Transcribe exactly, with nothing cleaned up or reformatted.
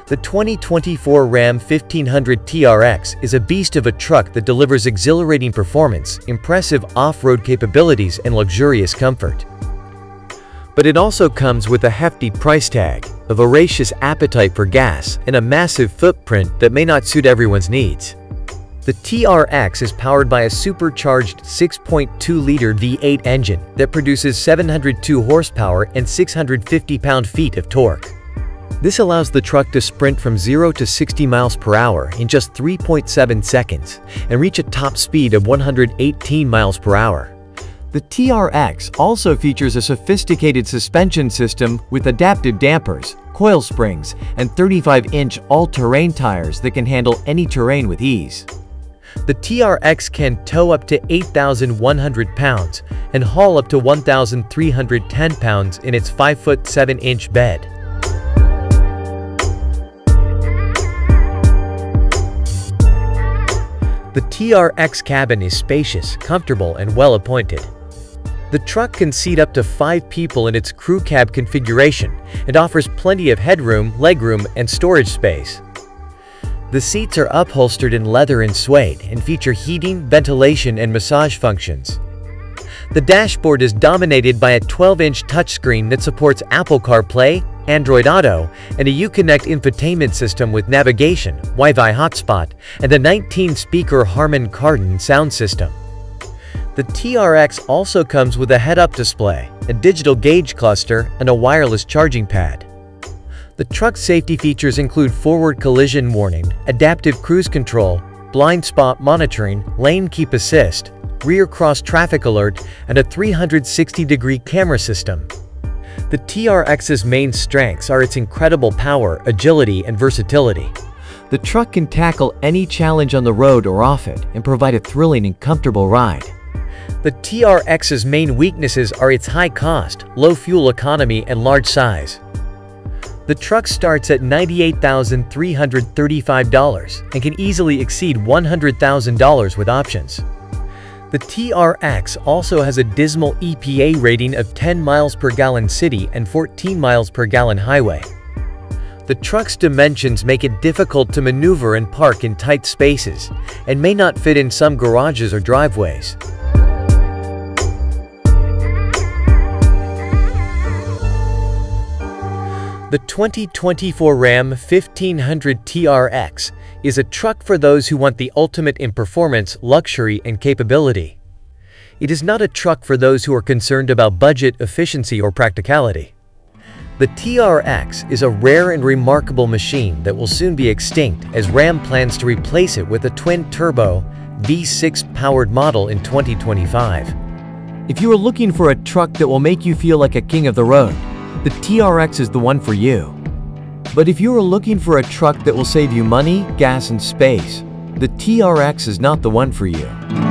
The twenty twenty-four Ram fifteen hundred T R X is a beast of a truck that delivers exhilarating performance, impressive off-road capabilities, and luxurious comfort. But it also comes with a hefty price tag, a voracious appetite for gas, and a massive footprint that may not suit everyone's needs. The T R X is powered by a supercharged six point two liter V eight engine that produces seven hundred two horsepower and six hundred fifty pound-feet of torque. This allows the truck to sprint from zero to sixty miles per hour in just three point seven seconds and reach a top speed of one hundred eighteen miles per hour. The T R X also features a sophisticated suspension system with adaptive dampers, coil springs, and thirty-five inch all-terrain tires that can handle any terrain with ease. The T R X can tow up to eight thousand one hundred pounds and haul up to one thousand three hundred ten pounds in its five foot seven inch bed. The T R X cabin is spacious, comfortable, and well-appointed. The truck can seat up to five people in its crew cab configuration and offers plenty of headroom, legroom, and storage space. The seats are upholstered in leather and suede and feature heating, ventilation, and massage functions. The dashboard is dominated by a twelve inch touchscreen that supports Apple CarPlay, Android Auto, and a Uconnect infotainment system with navigation, Wi-Fi hotspot, and a nineteen speaker Harman Kardon sound system. The T R X also comes with a head-up display, a digital gauge cluster, and a wireless charging pad. The truck's safety features include forward collision warning, adaptive cruise control, blind spot monitoring, lane keep assist, rear cross traffic alert, and a three hundred sixty degree camera system. The T R X's main strengths are its incredible power, agility, and versatility. The truck can tackle any challenge on the road or off it and provide a thrilling and comfortable ride. The T R X's main weaknesses are its high cost, low fuel economy, and large size. The truck starts at ninety-eight thousand three hundred thirty-five dollars and can easily exceed one hundred thousand dollars with options. The T R X also has a dismal E P A rating of ten miles per gallon city and fourteen miles per gallon highway. The truck's dimensions make it difficult to maneuver and park in tight spaces, and may not fit in some garages or driveways. The twenty twenty-four Ram fifteen hundred T R X is a truck for those who want the ultimate in performance, luxury, and capability. It is not a truck for those who are concerned about budget, efficiency, or practicality. The T R X is a rare and remarkable machine that will soon be extinct, as Ram plans to replace it with a twin-turbo V six powered model in twenty twenty-five. If you are looking for a truck that will make you feel like a king of the road, the T R X is the one for you. But if you are looking for a truck that will save you money, gas, and space, the T R X is not the one for you.